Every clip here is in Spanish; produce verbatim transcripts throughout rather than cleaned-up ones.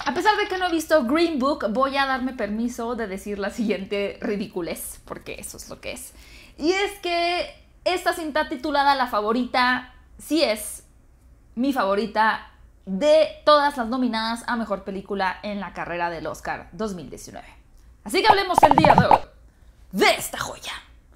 A pesar de que no he visto Green Book, voy a darme permiso de decir la siguiente ridiculez, porque eso es lo que es. Y es que esta cinta titulada La Favorita sí es mi favorita de todas las nominadas a Mejor Película en la carrera del Oscar dos mil diecinueve. Así que hablemos el día de hoy de esta joya.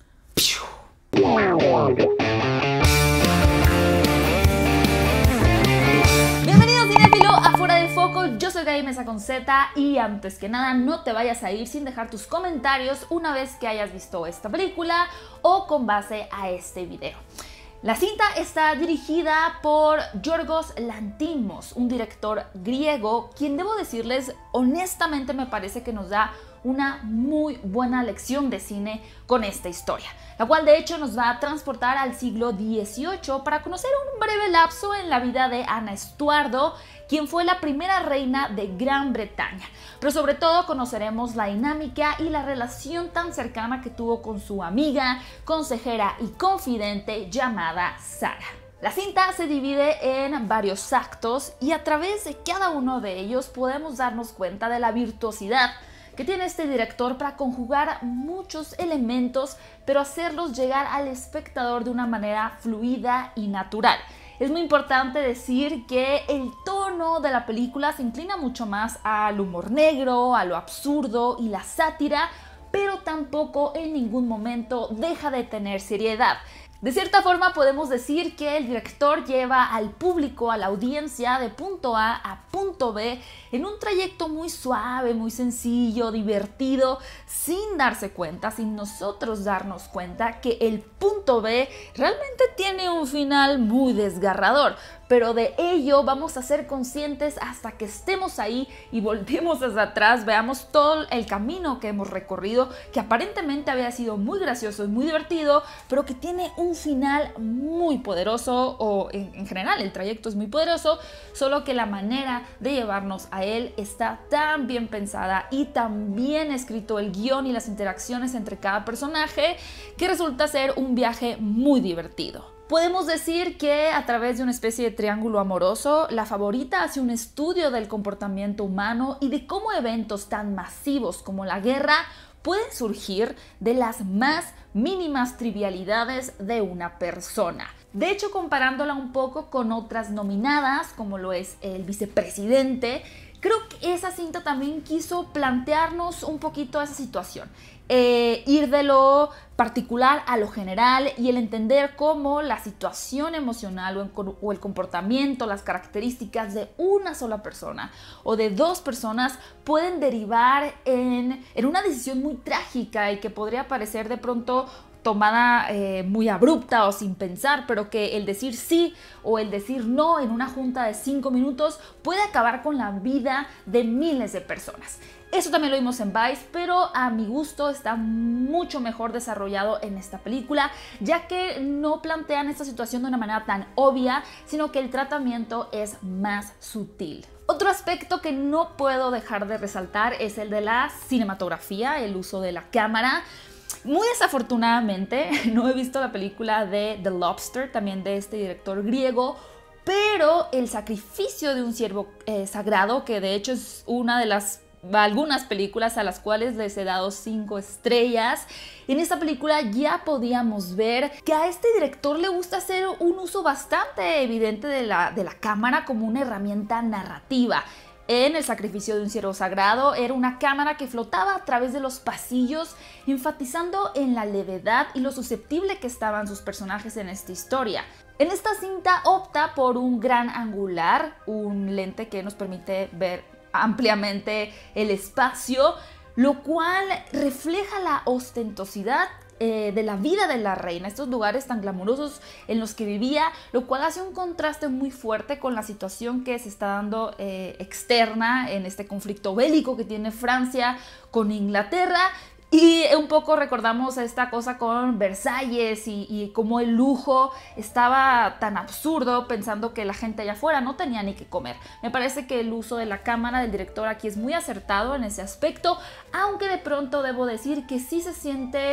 Bienvenidos cinéfilo a Fuera de Foco, yo soy Gaby Mesa con Z y antes que nada no te vayas a ir sin dejar tus comentarios una vez que hayas visto esta película o con base a este video. La cinta está dirigida por Yorgos Lanthimos, un director griego, quien debo decirles honestamente me parece que nos da una muy buena lección de cine con esta historia, la cual de hecho nos va a transportar al siglo dieciocho para conocer un breve lapso en la vida de Ana Estuardo, quien fue la primera reina de Gran Bretaña, pero sobre todo conoceremos la dinámica y la relación tan cercana que tuvo con su amiga, consejera y confidente llamada Sara. La cinta se divide en varios actos y a través de cada uno de ellos podemos darnos cuenta de la virtuosidad que tiene este director para conjugar muchos elementos, pero hacerlos llegar al espectador de una manera fluida y natural. Es muy importante decir que el tono de la película se inclina mucho más al humor negro, a lo absurdo y la sátira, pero tampoco en ningún momento deja de tener seriedad. De cierta forma podemos decir que el director lleva al público, a la audiencia, de punto A a punto B en un trayecto muy suave, muy sencillo, divertido, sin darse cuenta, sin nosotros darnos cuenta que el punto B realmente tiene un final muy desgarrador. Pero de ello vamos a ser conscientes hasta que estemos ahí y volteemos hacia atrás, veamos todo el camino que hemos recorrido, que aparentemente había sido muy gracioso y muy divertido, pero que tiene un final muy poderoso, o en, en general el trayecto es muy poderoso, solo que la manera de llevarnos a él está tan bien pensada y tan bien escrito el guión y las interacciones entre cada personaje que resulta ser un viaje muy divertido. Podemos decir que a través de una especie de triángulo amoroso, La Favorita hace un estudio del comportamiento humano y de cómo eventos tan masivos como la guerra pueden surgir de las más mínimas trivialidades de una persona. De hecho, comparándola un poco con otras nominadas, como lo es El Vicepresidente, creo que esa cinta también quiso plantearnos un poquito esa situación. Eh, ir de lo particular a lo general y el entender cómo la situación emocional o, en, o el comportamiento, las características de una sola persona o de dos personas pueden derivar en, en una decisión muy trágica y que podría parecer de pronto tomada eh, muy abrupta o sin pensar, pero que el decir sí o el decir no en una junta de cinco minutos puede acabar con la vida de miles de personas. Eso también lo vimos en Vice, pero a mi gusto está mucho mejor desarrollado en esta película, ya que no plantean esta situación de una manera tan obvia, sino que el tratamiento es más sutil. Otro aspecto que no puedo dejar de resaltar es el de la cinematografía, el uso de la cámara. Muy desafortunadamente no he visto la película de The Lobster, también de este director griego, pero El Sacrificio de un Ciervo eh, Sagrado, que de hecho es una de las algunas películas a las cuales les he dado cinco estrellas. En esta película ya podíamos ver que a este director le gusta hacer un uso bastante evidente de la, de la cámara como una herramienta narrativa. En El Sacrificio de un Ciervo Sagrado era una cámara que flotaba a través de los pasillos, enfatizando en la levedad y lo susceptible que estaban sus personajes en esta historia. En esta cinta opta por un gran angular, un lente que nos permite ver ampliamente el espacio, lo cual refleja la ostentosidad eh, de la vida de la reina, estos lugares tan glamurosos en los que vivía, lo cual hace un contraste muy fuerte con la situación que se está dando eh, externa en este conflicto bélico que tiene Francia con Inglaterra. Y un poco recordamos esta cosa con Versalles y, y cómo el lujo estaba tan absurdo, pensando que la gente allá afuera no tenía ni qué comer. Me parece que el uso de la cámara del director aquí es muy acertado en ese aspecto, aunque de pronto debo decir que sí se siente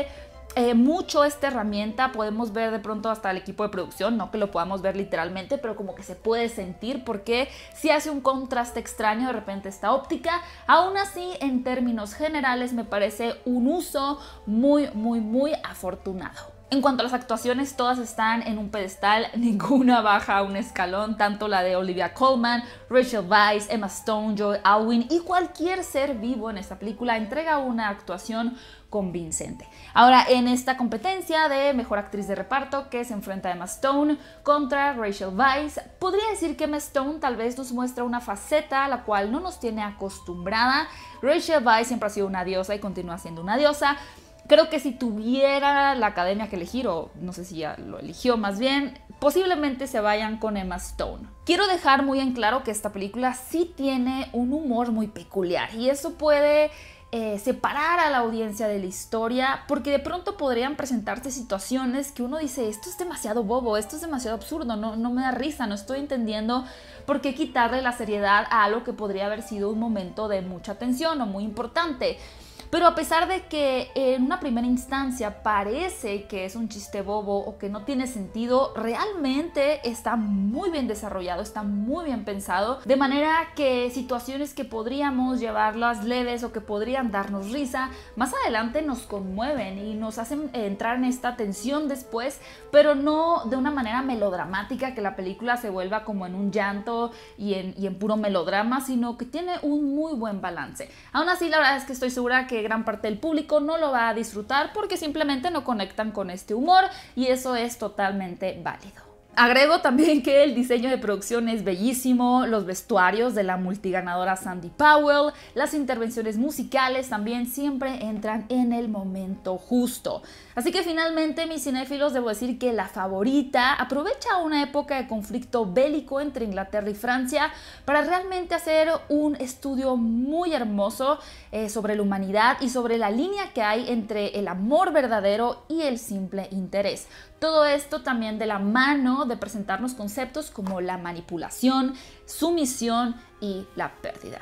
eh, mucho esta herramienta. Podemos ver de pronto hasta el equipo de producción, no que lo podamos ver literalmente, pero como que se puede sentir porque sí hace un contraste extraño de repente esta óptica. Aún así, en términos generales, me parece un uso muy, muy, muy afortunado. En cuanto a las actuaciones, todas están en un pedestal, ninguna baja un escalón, tanto la de Olivia Colman, Rachel Weisz, Emma Stone, Joy Alwyn y cualquier ser vivo en esta película entrega una actuación convincente. Ahora, en esta competencia de mejor actriz de reparto que se enfrenta a Emma Stone contra Rachel Weisz, podría decir que Emma Stone tal vez nos muestra una faceta a la cual no nos tiene acostumbrada. Rachel Weisz siempre ha sido una diosa y continúa siendo una diosa. Creo que si tuviera la academia que elegir, o no sé si ya lo eligió más bien, posiblemente se vayan con Emma Stone. Quiero dejar muy en claro que esta película sí tiene un humor muy peculiar y eso puede eh, separar a la audiencia de la historia, porque de pronto podrían presentarse situaciones que uno dice, esto es demasiado bobo, esto es demasiado absurdo, no, no me da risa, no estoy entendiendo por qué quitarle la seriedad a algo que podría haber sido un momento de mucha tensión o muy importante. Pero a pesar de que en una primera instancia parece que es un chiste bobo o que no tiene sentido, realmente está muy bien desarrollado, está muy bien pensado, de manera que situaciones que podríamos llevarlas leves o que podrían darnos risa, más adelante nos conmueven y nos hacen entrar en esta tensión después, pero no de una manera melodramática, que la película se vuelva como en un llanto y en, y en puro melodrama, sino que tiene un muy buen balance. Aún así, la verdad es que estoy segura que gran parte del público no lo va a disfrutar porque simplemente no conectan con este humor y eso es totalmente válido. Agrego también que el diseño de producción es bellísimo, los vestuarios de la multiganadora Sandy Powell, las intervenciones musicales también siempre entran en el momento justo. Así que finalmente, mis cinéfilos, debo decir que La Favorita aprovecha una época de conflicto bélico entre Inglaterra y Francia para realmente hacer un estudio muy hermoso eh, sobre la humanidad y sobre la línea que hay entre el amor verdadero y el simple interés. Todo esto también de la mano de presentarnos conceptos como la manipulación, sumisión y la pérdida.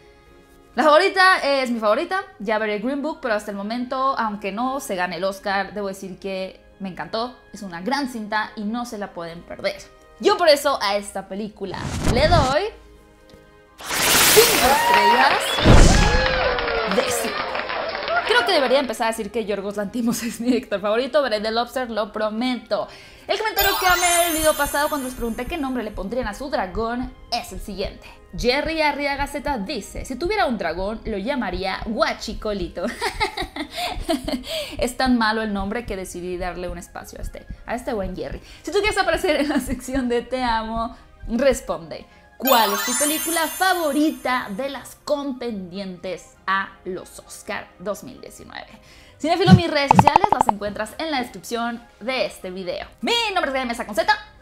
La favorita es mi favorita, ya veré Green Book, pero hasta el momento, aunque no se gane el Oscar, debo decir que me encantó, es una gran cinta y no se la pueden perder. Yo por eso a esta película le doy cinco estrellas de cinco. Creo que debería empezar a decir que Yorgos Lanthimos es mi director favorito, veré The Lobster, lo prometo. El comentario que amé el video pasado cuando les pregunté qué nombre le pondrían a su dragón es el siguiente. Jerry Arriaga Z dice, si tuviera un dragón lo llamaría Guachicolito. Es tan malo el nombre que decidí darle un espacio a este, a este buen Jerry. Si tú quieres aparecer en la sección de Te Amo, responde. ¿Cuál es tu película favorita de las contendientes a los Oscar dos mil diecinueve? Cinéfilo, mis redes sociales las encuentras en la descripción de este video. Mi nombre es Gaby Mesa con Z.